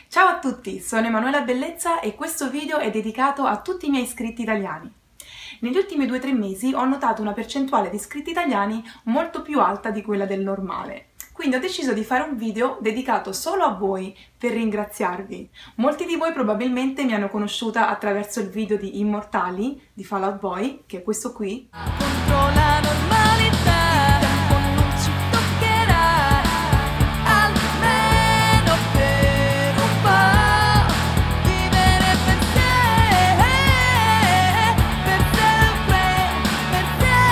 Ciao a tutti, sono Emanuela Bellezza e questo video è dedicato a tutti i miei iscritti italiani. Negli ultimi 2-3 mesi ho notato una percentuale di iscritti italiani molto più alta di quella del normale. Quindi ho deciso di fare un video dedicato solo a voi per ringraziarvi. Molti di voi probabilmente mi hanno conosciuta attraverso il video di Immortali di Fall Out Boy, che è questo qui. Contro la normalità, il tempo non ci toccherà, almeno per un po', vivere per te, per sempre, per te,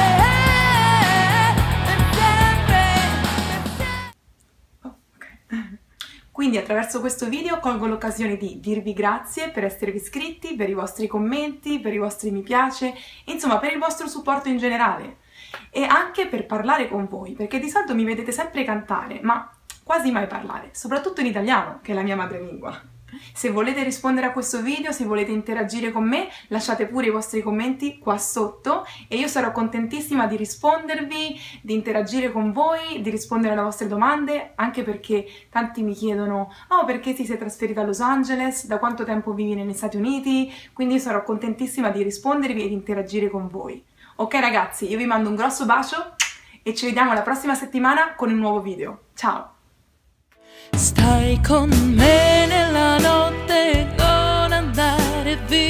per sempre, per te. Oh, ok. Quindi attraverso questo video colgo l'occasione di dirvi grazie per esservi iscritti, per i vostri commenti, per i vostri mi piace, insomma per il vostro supporto in generale e anche per parlare con voi, perché di solito mi vedete sempre cantare, ma quasi mai parlare, soprattutto in italiano, che è la mia madrelingua. Se volete rispondere a questo video, se volete interagire con me, lasciate pure i vostri commenti qua sotto e io sarò contentissima di rispondervi, di interagire con voi, di rispondere alle vostre domande, anche perché tanti mi chiedono «Oh, perché ti sei trasferita a Los Angeles? Da quanto tempo vivi negli Stati Uniti?» Quindi sarò contentissima di rispondervi e di interagire con voi. Ok ragazzi, io vi mando un grosso bacio e ci vediamo la prossima settimana con un nuovo video. Ciao! Stai con me nella notte, non andare via.